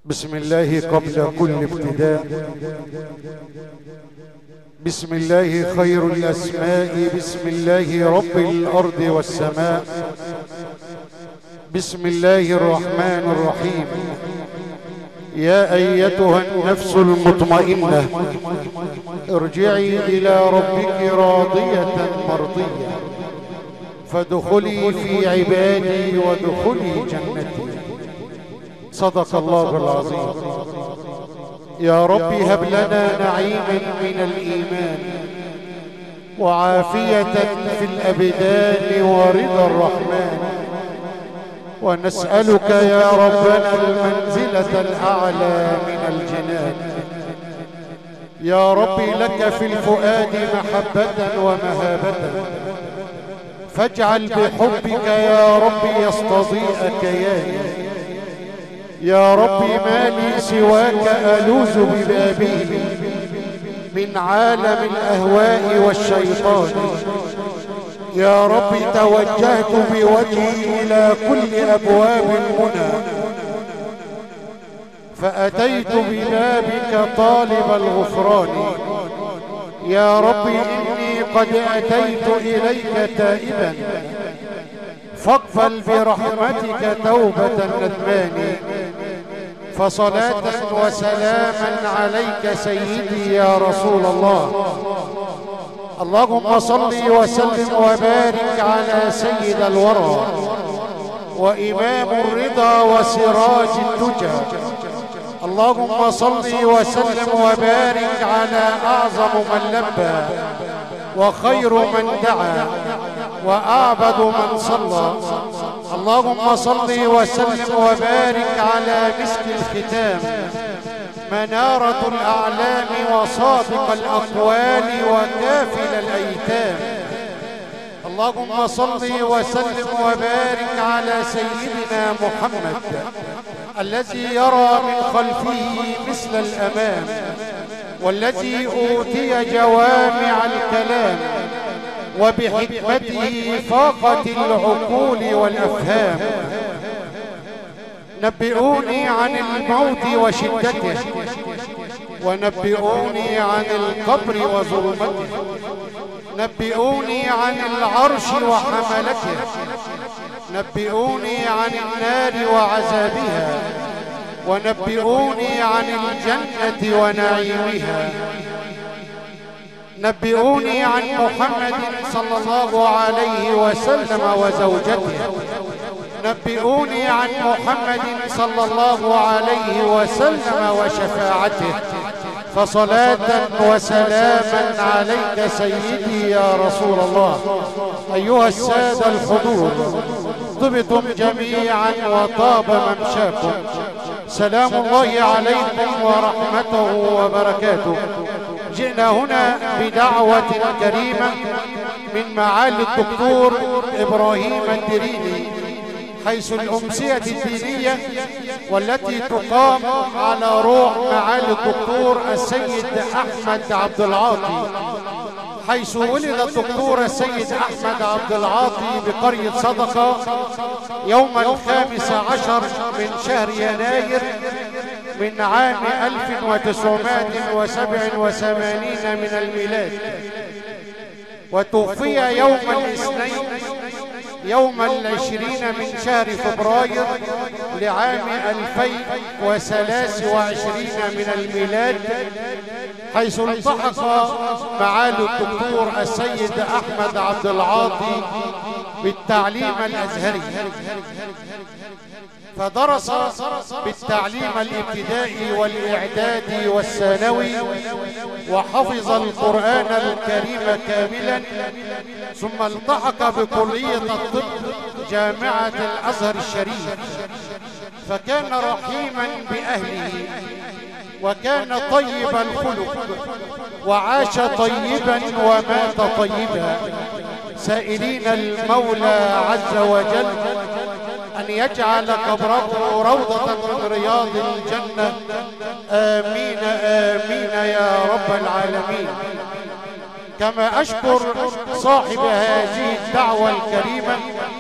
بسم الله قبل كل ابتداء. بسم الله خير الأسماء. بسم الله رب الأرض والسماء. بسم الله الرحمن الرحيم. يا أيتها النفس المطمئنة ارجعي إلى ربك راضية مرضية فادخلي في عبادي وادخلي جنتي. صدق الله العظيم. يا رب هب لنا نعيما من الإيمان وعافية في الأبدان ورضا الرحمن، ونسألك يا ربنا المنزلة الأعلى من الجنان. يا رب لك في الفؤاد محبة ومهابة، فاجعل بحبك يا رب يستضيء كياني. يا رب ما لي سواك ألوذ ببابه من عالم الأهواء والشيطان. يا رب توجهت بوجهي إلى كل أبواب المنى، فأتيت ببابك طالب الغفران. يا رب إني قد أتيت إليك تائبا، فاقبل برحمتك توبة الندمان. فصلاة وسلاما عليك سيدي يا رسول الله. اللهم صل وسلم وبارك على سيد الورى وإمام الرضا وسراج الدجى. اللهم صل وسلم وبارك على أعظم من لبى وخير من دعا وأعبد من صلى. اللهم صل وسلم وبارك على مسك الختام، منارة الأعلام وصادق الأقوال وكافل الأيتام. اللهم صل وسلم وبارك على سيدنا محمد الذي يرى من خلفه مثل الأمام، والذي أوتي جوامع الكلام، وبحكمته فاقت العقول والأفهام. نبئوني عن الموت وشدته، ونبئوني عن القبر وظلمته. نبئوني عن العرش وحملته، نبئوني عن النار وعذابها، ونبئوني عن الجنة ونعيمها. نبئوني عن محمد صلى الله عليه وسلم وزوجته. نبئوني عن محمد صلى الله عليه وسلم وشفاعته. فصلاة وسلاما عليك سيدي يا رسول الله. أيها السادة الحضور، طبتم جميعا وطاب ممشاكم. سلام الله عليكم ورحمته وبركاته. جئنا هنا بدعوة كريمة من معالي الدكتور إبراهيم الدريني، حيث الأمسية الدينية والتي تقام على روح معالي الدكتور السيد أحمد عبد العاطي، حيث ولد الدكتور السيد أحمد عبد العاطي بقرية صدقة يوم 15 من شهر يناير من عام 1987 من الميلاد، وتوفي يوم الاثنين يوم 20 من شهر فبراير لعام 2023 من الميلاد، حيث التحق معالي الدكتور السيد أحمد عبد العاطي بالتعليم الأزهري، فدرس بالتعليم الابتدائي والإعدادي والثانوي، وحفظ القرآن الكريم كاملا، ثم التحق بكلية الطب جامعة الأزهر الشريف، فكان رحيما بأهله، وكان طيب الخلق، وعاش طيبا ومات طيبا، سائلين المولى عز وجل أن يجعل قبره روضة من رياض الجنة. آمين آمين يا رب العالمين. كما أشكر صاحب هذه الدعوة الكريمة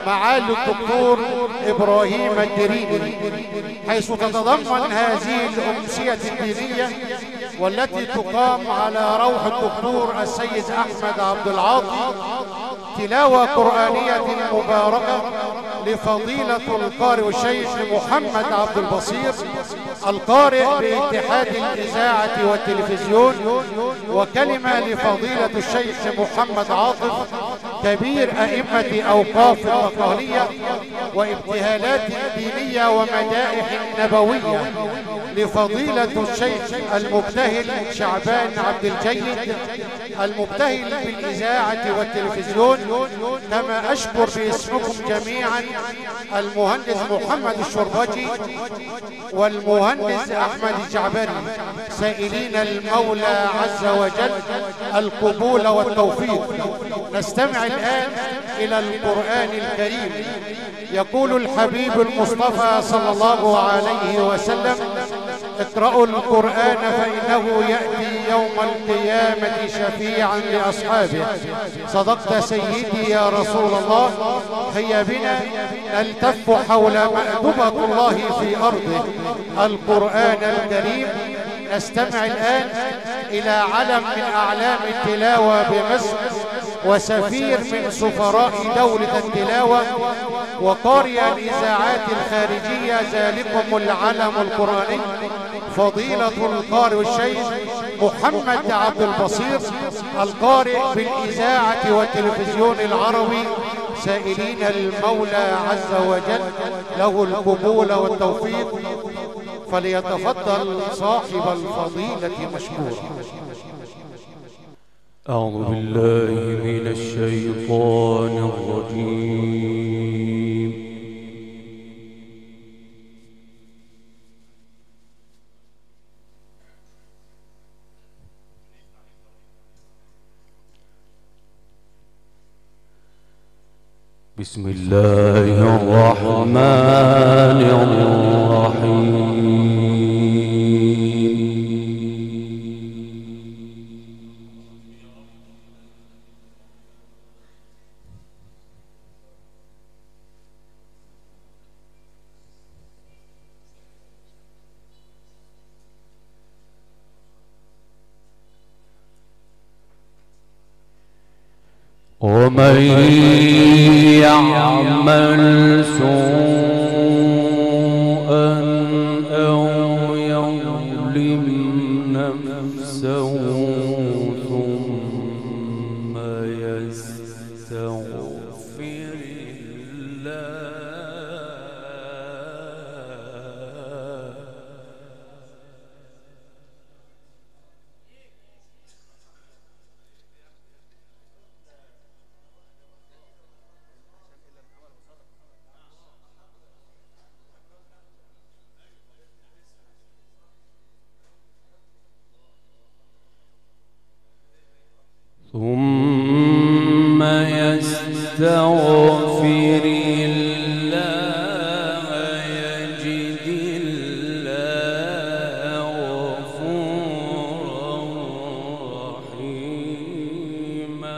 معالي الدكتور إبراهيم الدريني، حيث تتضمن هذه الأمسية الدينية والتي تقام على روح الدكتور السيد أحمد عبد العاطي تلاوة قرآنية مباركة لفضيلة القارئ الشيخ محمد عبد البصير القارئ باتحاد الإذاعة والتلفزيون، وكلمة لفضيلة الشيخ محمد عاطف كبير أئمة أوقاف المقالية وابتهالات دينية ومدائح نبوية لفضيلة الشيخ المبتهل شعبان عبد الجيد المبتهل بالإذاعة والتلفزيون. كما أشكر باسمكم جميعا المهندس محمد الشربجي والمهندس أحمد الجعبري، سائلين المولى عز وجل القبول والتوفيق. نستمع الآن إلى القرآن الكريم. يقول الحبيب المصطفى صلى الله عليه وسلم: اقرأوا القرآن فإنه يأتي يوم القيامة شفيعا لأصحابه. صدقت سيدي يا رسول الله. هيا بنا نلتف حول مأدبة الله في أرضه القرآن الكريم. نستمع الآن إلى علم من أعلام التلاوة بمصر وسفير من سفراء دولة التلاوة وقارئ الإذاعات الخارجية، ذلكم العلم القرآني فضيلة القارئ الشيخ محمد عبد البصير القارئ بالإذاعة والتلفزيون العربي، سائلين المولى عز وجل له القبول والتوفيق. فليتفضل صاحب الفضيلة مشكورا. أعوذ بالله من الشيطان الرجيم. بسم الله الرحمن الرحيم. ومن يعمل سوءا أو يظلم نفسه ثم يستغفر الله يجد الله غفورا رحيما.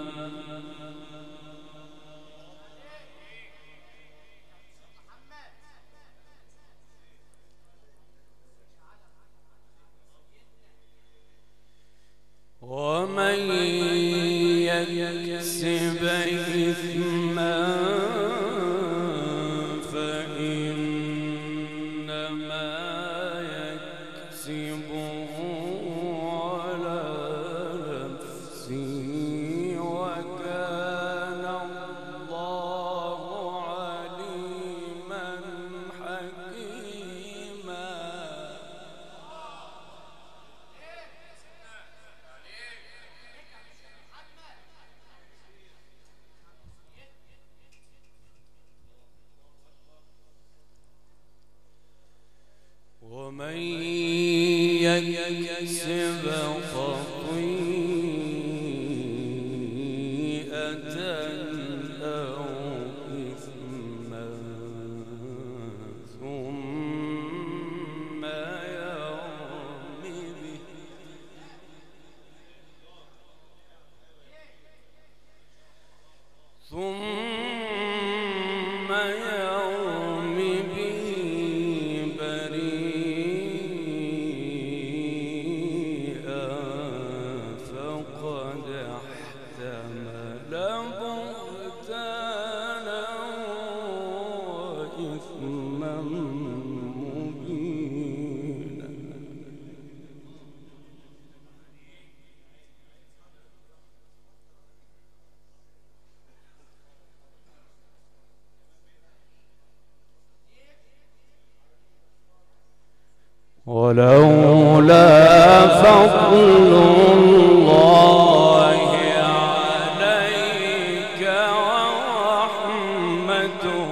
ومن يكسب إثما فإنما يكسبه على نفسه وكان الله عليما حكيما. ومن يكسب خطيئة أو إثما ثم يرم به ثم ولولا فضل الله عليك ورحمته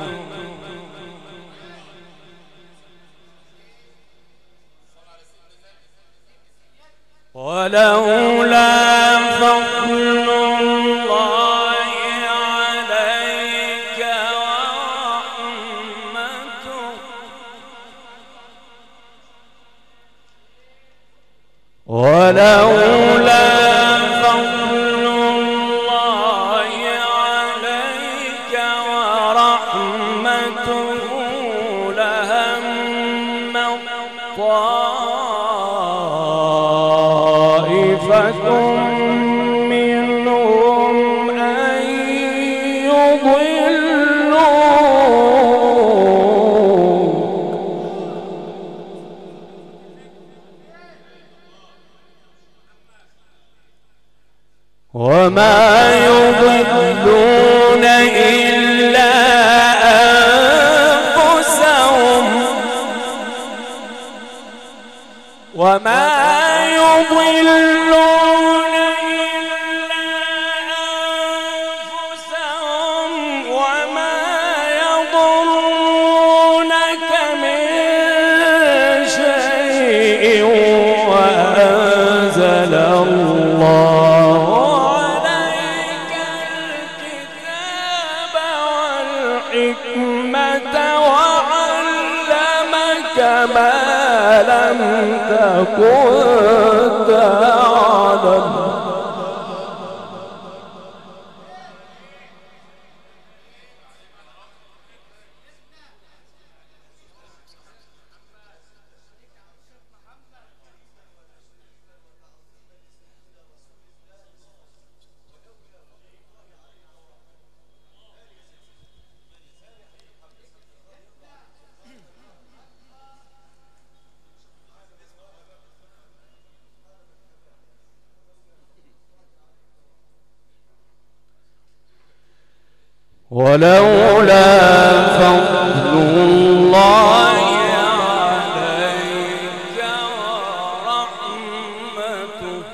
ولولا فضل الله عليك ورحمته ولولا فضل الله عليك ورحمته لهم طائفة منهم أن يضلوك وما يضلون إلا أنفسهم وما يضلون إلا أنفسهم وما يضرونك من شيء وأنزل الله عليك الكتاب والحكمة وعلمك ما لم تكن تعلم ولولا فضل الله عليك ورحمته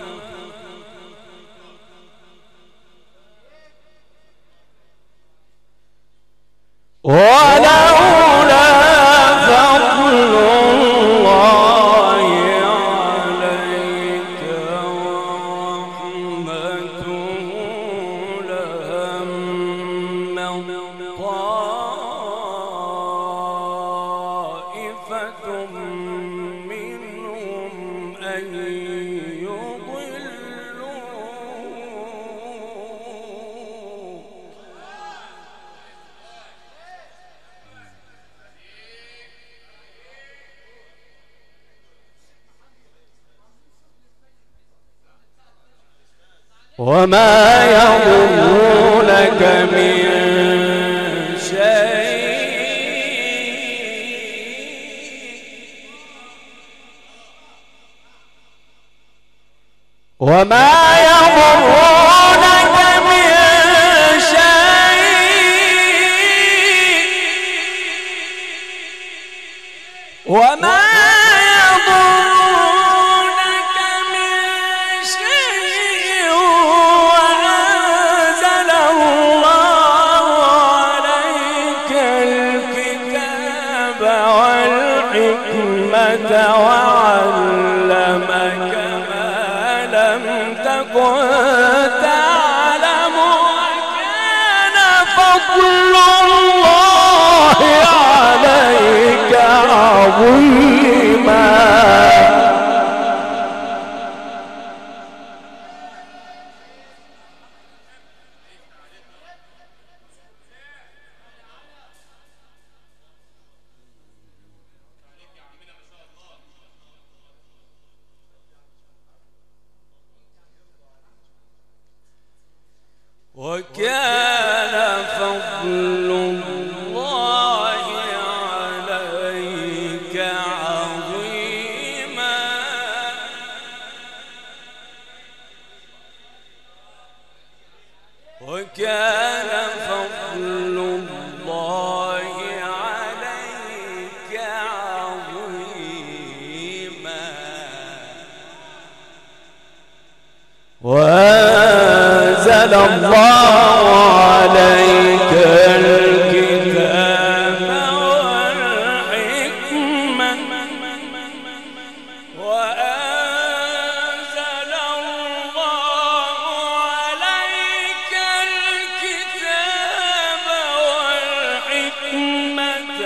ولولا فضل الله عليك ورحمته لهم طائفة منهم أن يضلوك وما يضرونك من وما يضرونك من شيء وما يضرونك من شيء وأنزل الله عليك الكتاب والحكمة وعلمك تكن تعلم وكان فضل الله عليك عظيما وكان فضل الله عليك عظيما وكان فضل الله عليك عظيما وأنزل الله عليك الكتاب والحكمة وأنزل الله عليك الكتاب والحكمة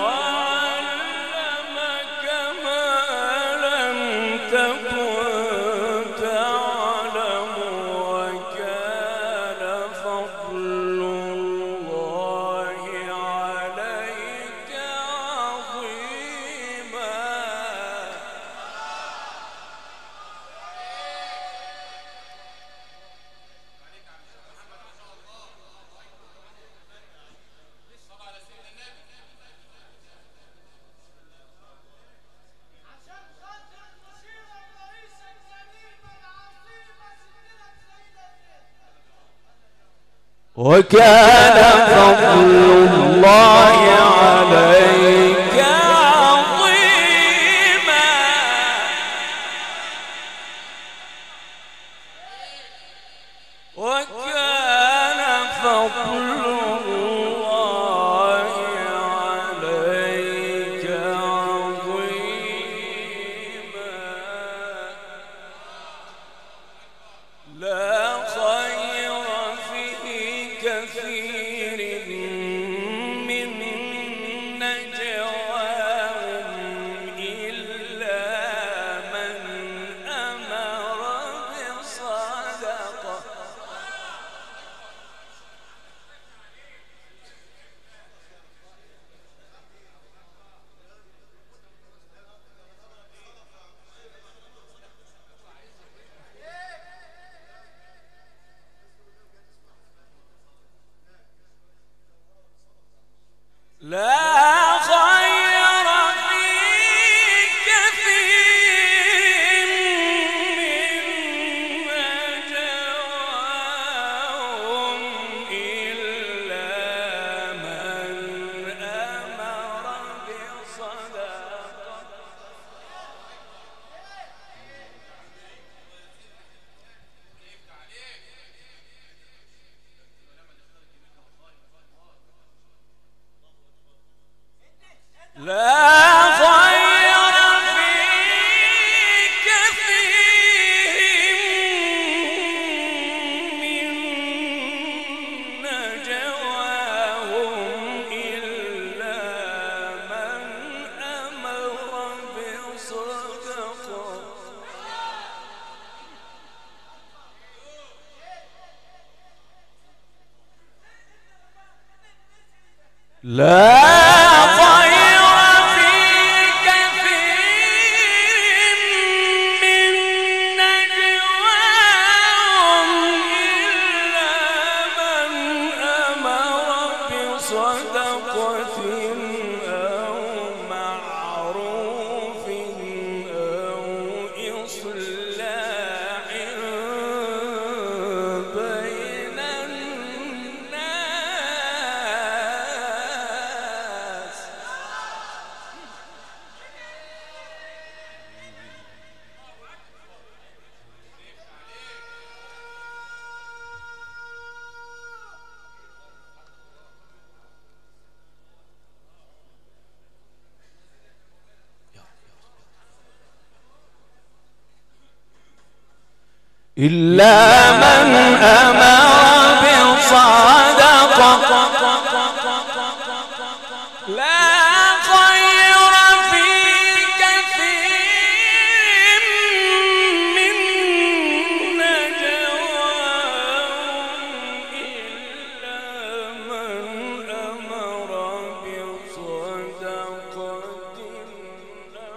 وعلمك ما لم تكن وكان فضل الله عليك عظيما. وكان فضل الله عليك عظيما. لا خير كثير من نجواهم إلا من أمر بصدقة. لا خير في كثير من نجواهم إلا من أمر بصدقة. لا خير في كثير من نجواهم إلا من أمر بصدقة. لا صدقة أو معروف أو إصلاح بين الناس. إلا من أمر بصدقة. لا خير في كثير من نجواهم إلا من أمر بصدقة أو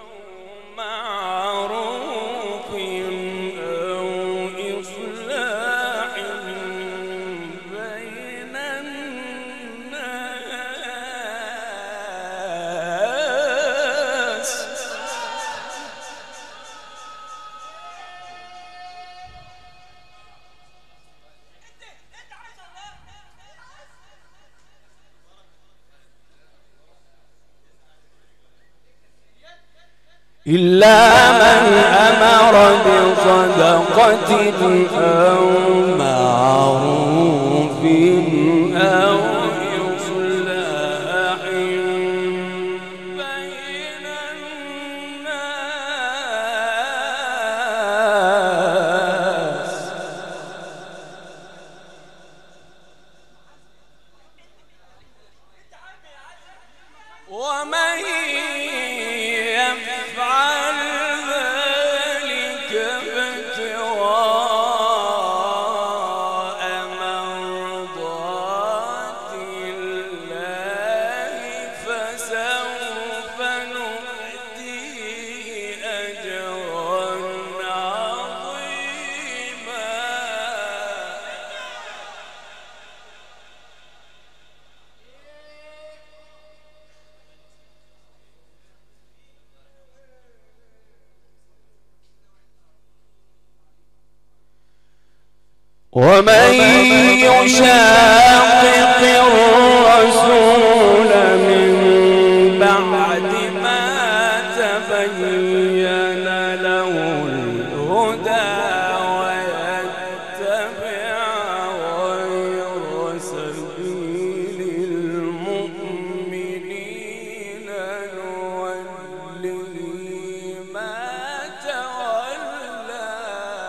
معروف أو إصلاح بين الناس. إلا من أمر بصدقة صدقة أو معروف أو إصلاح بين الناس. ومن يفعل ذلك ابتغاء مرضات الله فسوف نؤتيه أجرا عظيما. ومن يشاقق الرسول من بعد ما تبين له الهدى ويتبع غير سبيل المؤمنين نوله ما تولى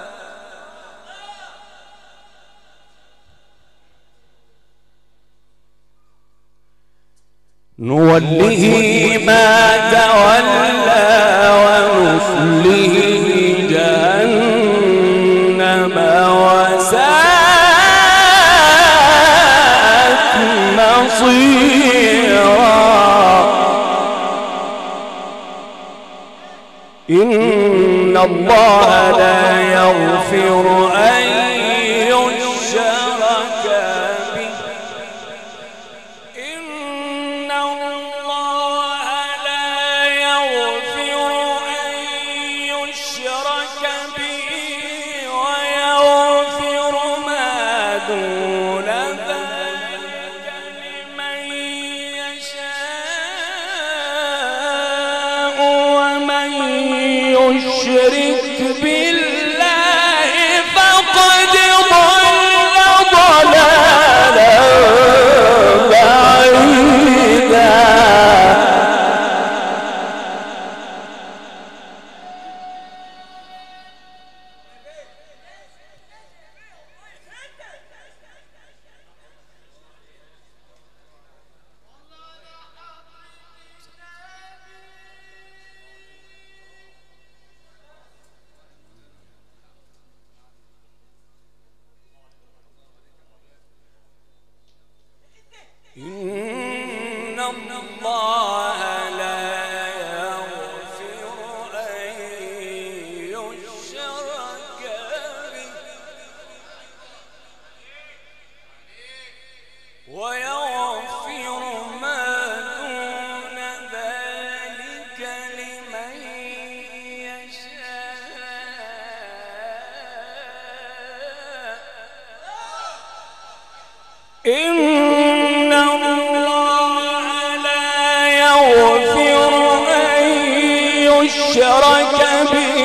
ونصله جهنم وساءت مصيرا. إن الله لا يغفر أن يشرك به ويغفر ما دون ذلك لمن يشاء. ومن يشرك بالله فقد ضل ضلالا بعيدا. إن الله لا يغفر أن يشرك به ويغفر ما دون ذلك لمن يشاء. إن الله لا يغفر أن يشرك به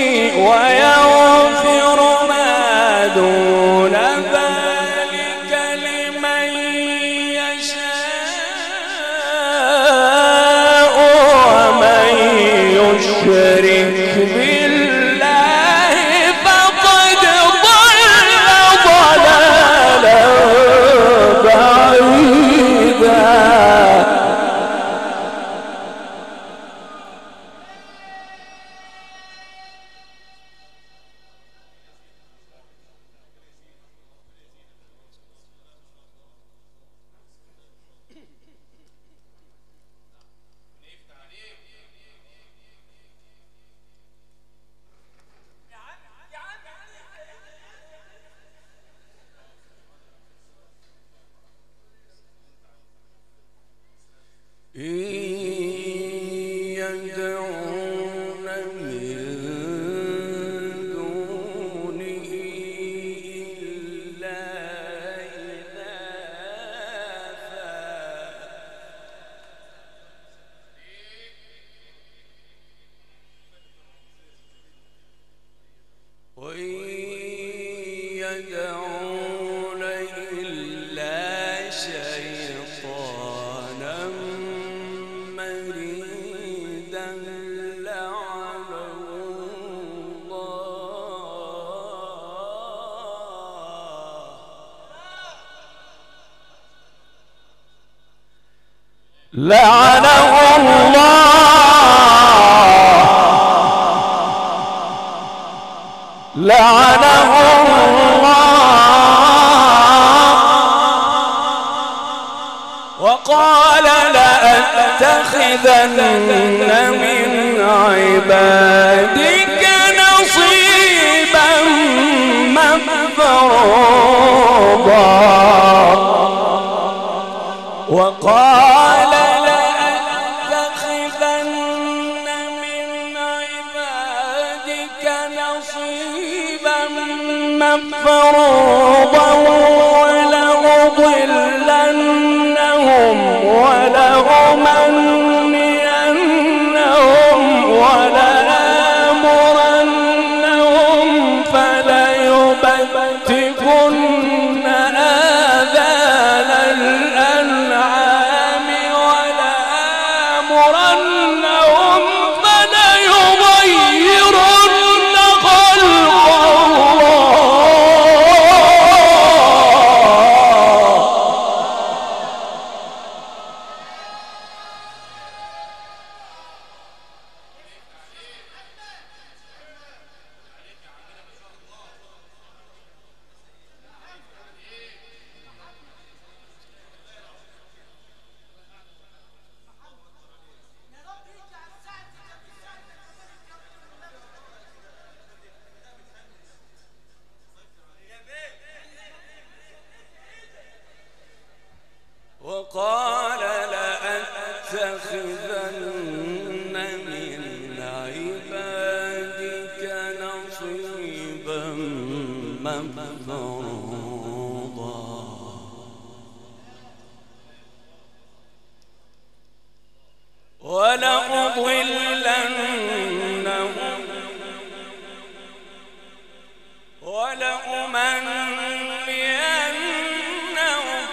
ويغفر ما دون ذلك لمن يشاء. ومن يشرك بالله فقد ضل ضلالا بعيدا. يدعون إلا شيطانا مريدا لعنه لعنه الله وقال لأتخذن من عبادك نصيبا مفروضا وقال لأتخذن من عبادك نصيبا مفروضا ولأضلنهم ولأمنينهم ولآمرنهم فليبتكن آذان الأنعام ولآمرنهم فليغيرن خلق وقال لأتخذن من عبادك نصيبا مفروضا ولأضلنهم ولأمنينهم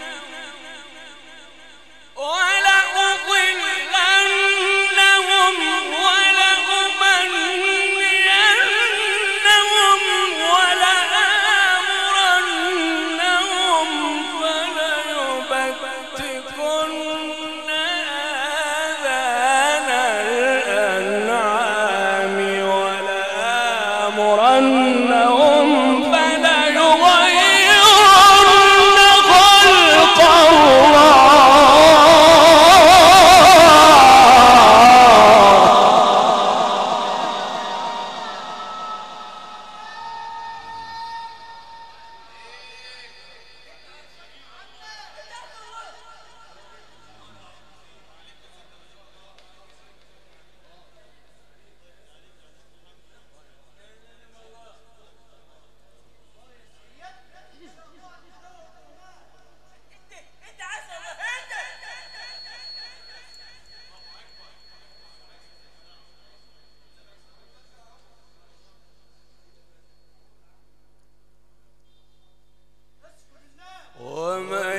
ومن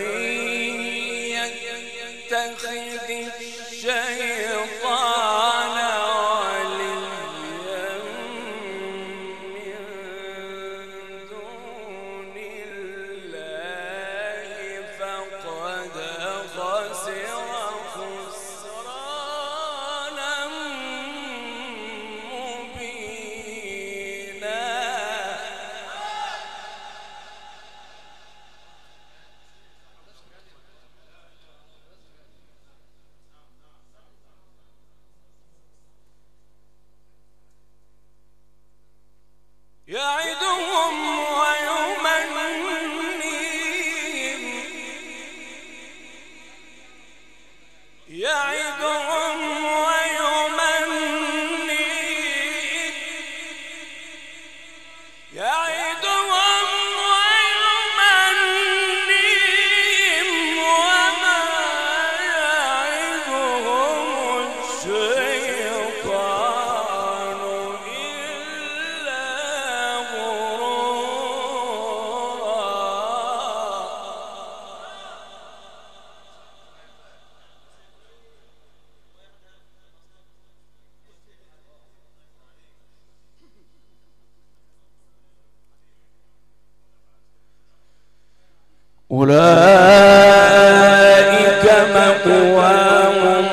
يتخذ الشيطان وليا من دون الله فقد خسر خسرانا مبينا يعدهم ويمنيهم يعدهم ويمنيهم يعدهم ويمنيهم وما يعدهم الشيطان إلا غرورا أولئك مأواهم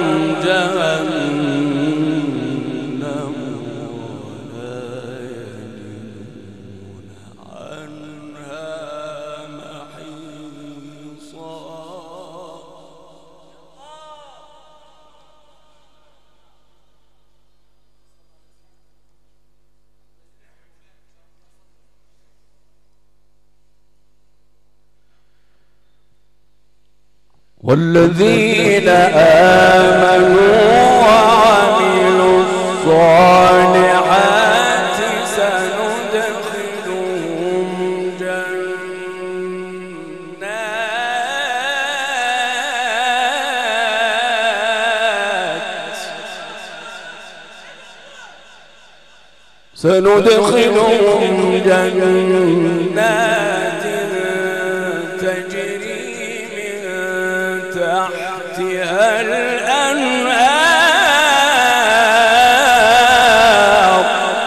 جهنم ولا يجدون عنها محيصا. والذين آمنوا وعملوا الصالحات سندخلهم جنات تجري من تحتها الأنهار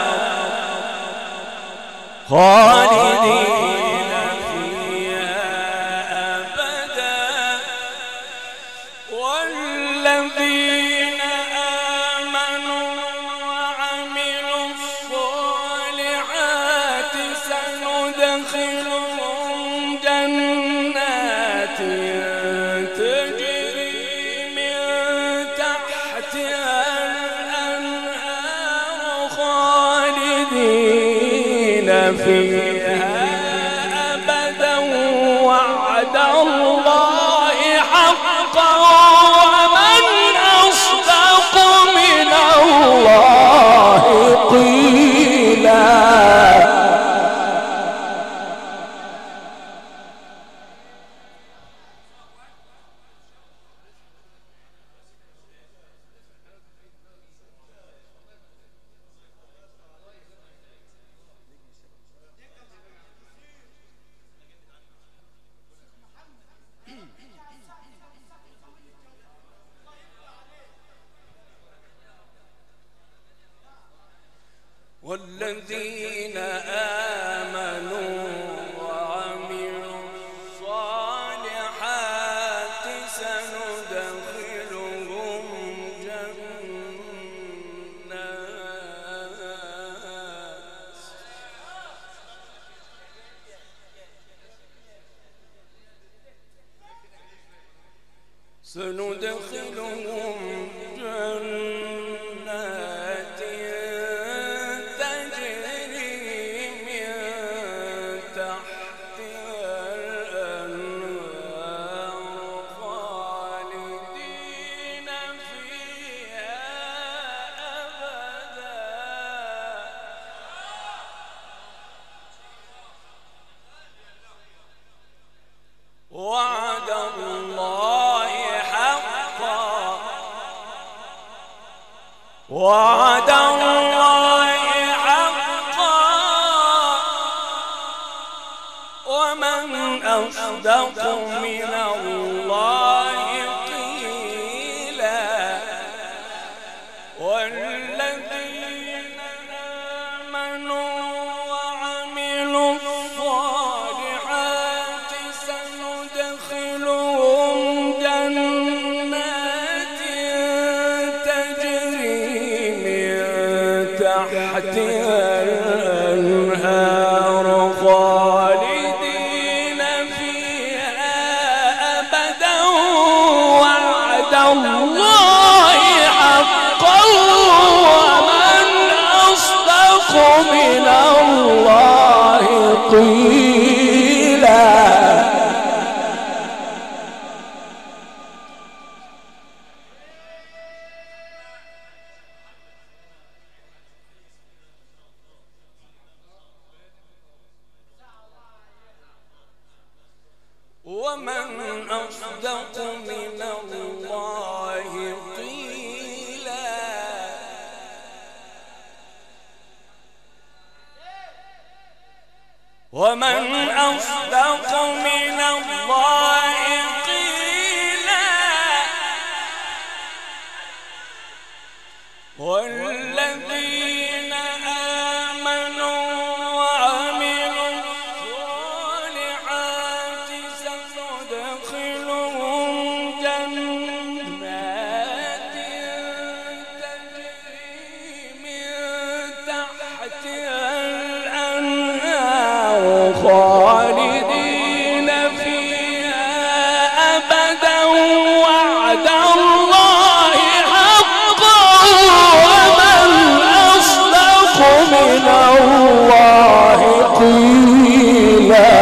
خالدين فيها أبدا. والذين آمنوا وعملوا الصالحات سندخلهم جنات تجري من تحتها الأنهار خالدين فيها أبدا. وعد الله حقا ومن أصدق من الله قيلا. والذين آمنوا وعملوا الصالحات سندخلهم جنات تجري من تحتها الأنهار خالدين فيها أبدا. وعد الله حقا وعد الله حقا ومن أصدق من الله قيلا. والذين آمنوا وعملوا الصالحات سندخلهم جنات تجري من تحتها الأنهار خالدين فيها أبدا. وعد الله حقا ومن أصدق من الله قيلا. ومن أصدق من الله قيلا. ومن أصدق من الله قيلا. والذين آمنوا وعملوا الصالحات سندخلهم وعد الله حقا ومن أصدق من الله قيلا.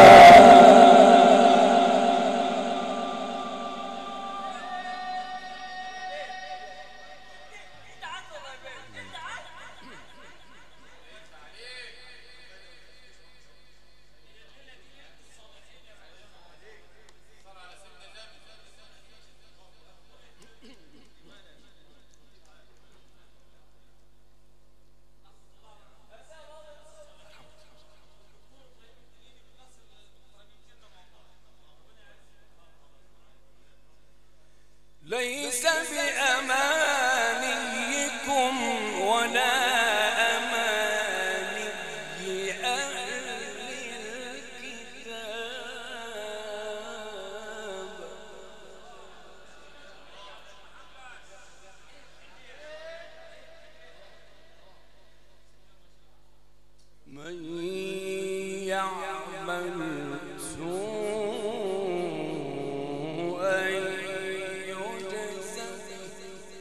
ليس بأمانيكم ولا أماني أهل الكتاب من يعمل سوءا يجز به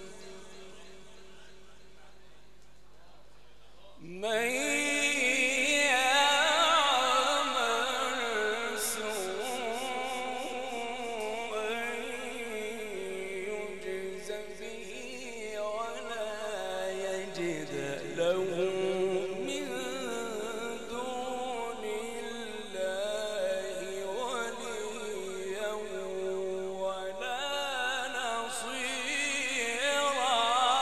من يعمل سوءا يجز به ولا يجد له من دون الله وليا ولا نصيرا.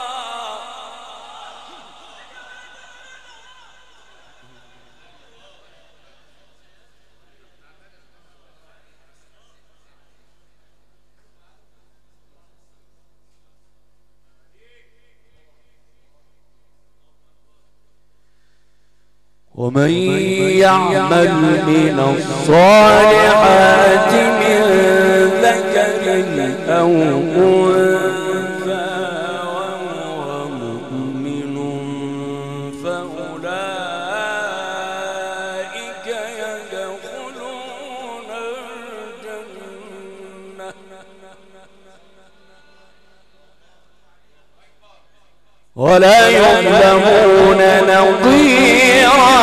ومن يعمل من الصالحات من ذكر أو أنثى وهو مؤمن فأولئك يدخلون الجنة ولا يظلمون نقيرا.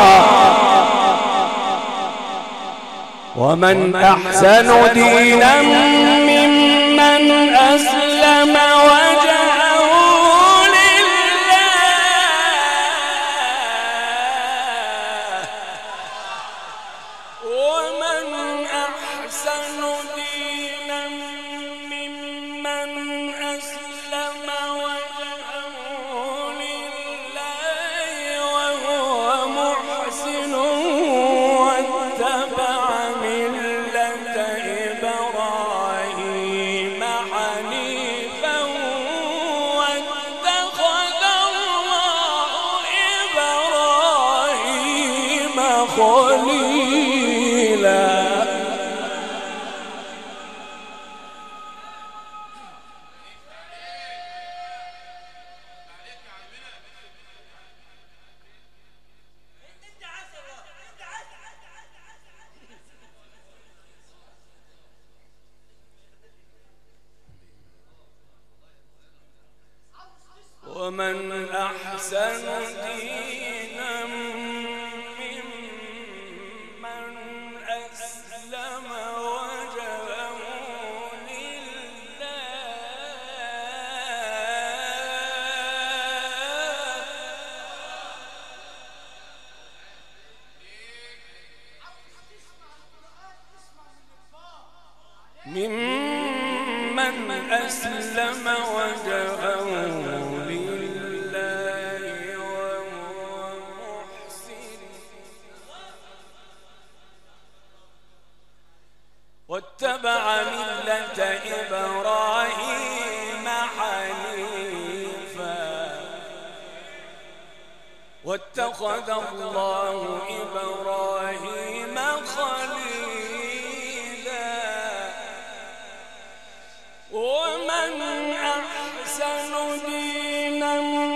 ومن أحسن دينا ممن أسلم وجهه لله ومن أحسن دينا ممن أسلم وجهه لله وهو محسن واتبع ملة إبراهيم حنيفا واتخذ الله إبراهيم خليلا. ومن أحسن دينا ممن أسلم وجهه لله ممن أسلم وجهه لله وهو محسن واتبع ملة إبراهيم حنيفا واتخذ الله إبراهيم خليلا. ومن أحسن دينا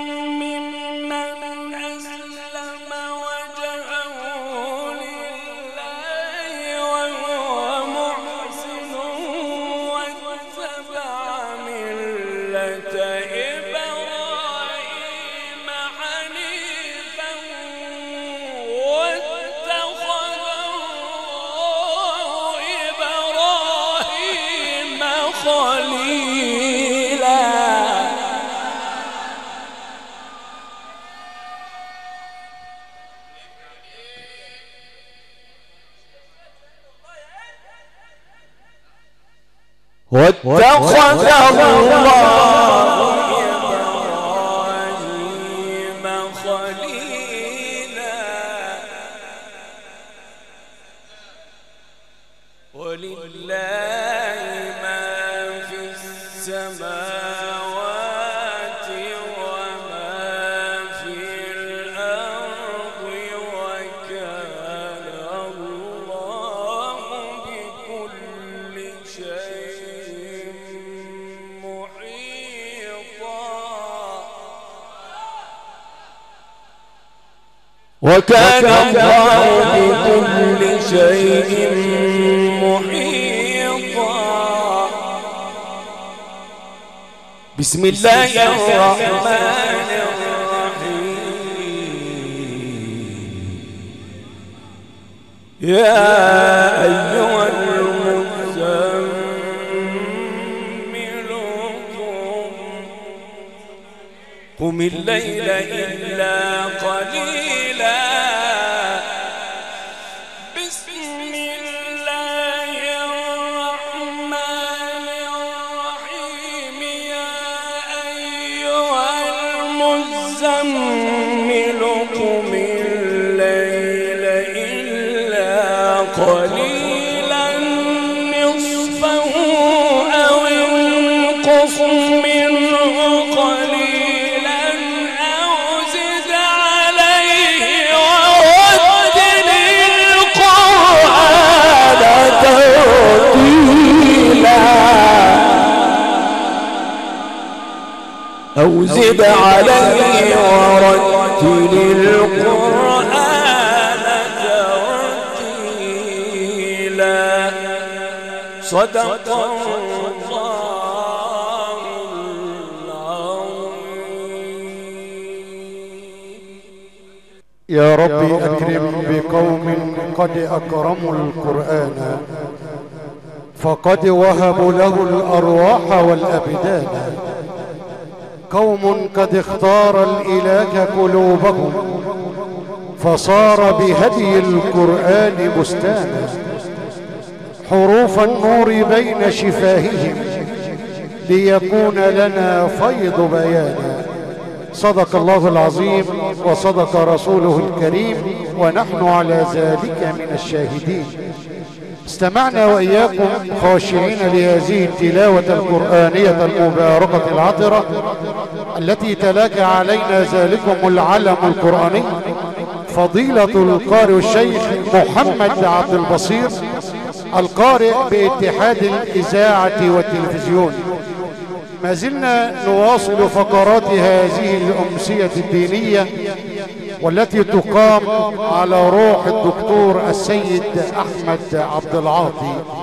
ممن أسلم وجهه لله وهو محسن واتبع خليلا واتخذ الله إبراهيم خليلا ولله ما في السماوات وما في الأرض وكان الله بكل شيء وكان الله بكل شيء محيطا. بسم الله الرحمن الرحيم. يا أيها المزمل قم الليل إلا قليلا. بسم الله الرحمن الرحيم. يا أيها المزمل قم الليل إلا قليلا نصفه أو انقص منه قليلا أو زد عليه ورتل القرآن ترتيلا. أو زد عليه ورتل القرآن ترتيلا. صدق الله العظيم. يا ربي أكرم بقوم قد أكرموا القرآن فقد وهبوا له الأرواح والأبدان. قوم قد اختار الإله قلوبهم فصار بهدي القرآن بستانا. حروف النور بين شفاههم ليكون لنا فيض بيانا. صدق الله العظيم وصدق رسوله الكريم ونحن على ذلك من الشاهدين. استمعنا وإياكم خاشعين لهذه التلاوة القرآنية المباركة العطرة التي تلاك علينا ذلكم العلم القرآني فضيلة القارئ الشيخ محمد عبد البصير القارئ باتحاد الإذاعة والتلفزيون. ما زلنا نواصل فقرات هذه الأمسية الدينية والتي تقام على روح الدكتور السيد أحمد عبد العاطي